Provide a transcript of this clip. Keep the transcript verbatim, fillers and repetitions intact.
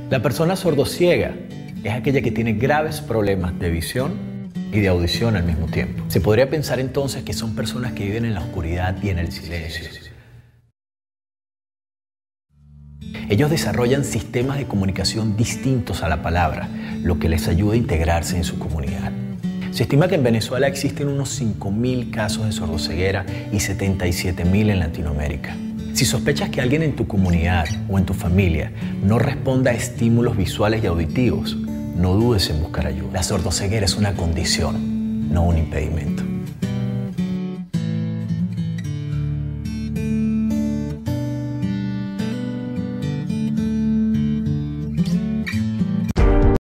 La persona sordociega es aquella que tiene graves problemas de visión y de audición al mismo tiempo. Se podría pensar entonces que son personas que viven en la oscuridad y en el silencio. Ellos desarrollan sistemas de comunicación distintos a la palabra, lo que les ayuda a integrarse en su comunidad. Se estima que en Venezuela existen unos cinco mil casos de sordoceguera y setenta y siete mil en Latinoamérica. Si sospechas que alguien en tu comunidad o en tu familia no responda a estímulos visuales y auditivos, no dudes en buscar ayuda. La sordoceguera es una condición, no un impedimento.